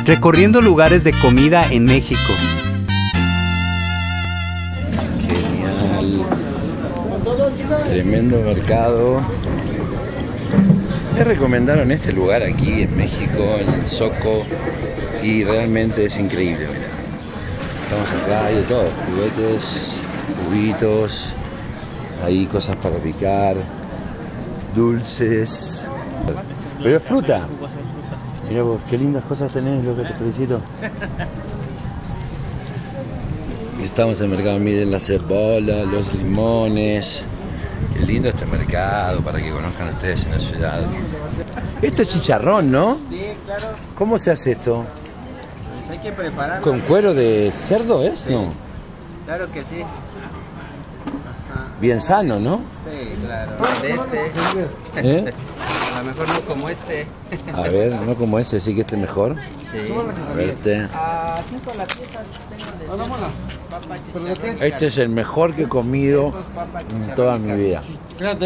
recorriendo lugares de comida en México. Genial. Tremendo mercado. Me recomendaron este lugar aquí en México, en el Zoco, y realmente es increíble, mira. Estamos acá, hay de todo, juguetes, juguitos, hay cosas para picar, dulces. Pero es fruta. Mira vos, qué lindas cosas tenés, lo que te felicito. Estamos en el mercado, miren las cebolas, los limones. Qué lindo este mercado para que conozcan ustedes en la ciudad. Esto es chicharrón, ¿no? Sí, claro. ¿Cómo se hace esto? Pues hay que prepararlo. ¿Con cuero de cerdo es? Sí. No. Claro que sí. Ajá. Bien sano, ¿no? Sí, claro. De este. ¿Eh? A lo mejor no como este. A ver, no como ese, sí que este es mejor. Sí. A verte. A 5 la pieza tengo de papa chicharrón. Este es el mejor que he comido Esos papa en chicharrón toda y mi carne. vida.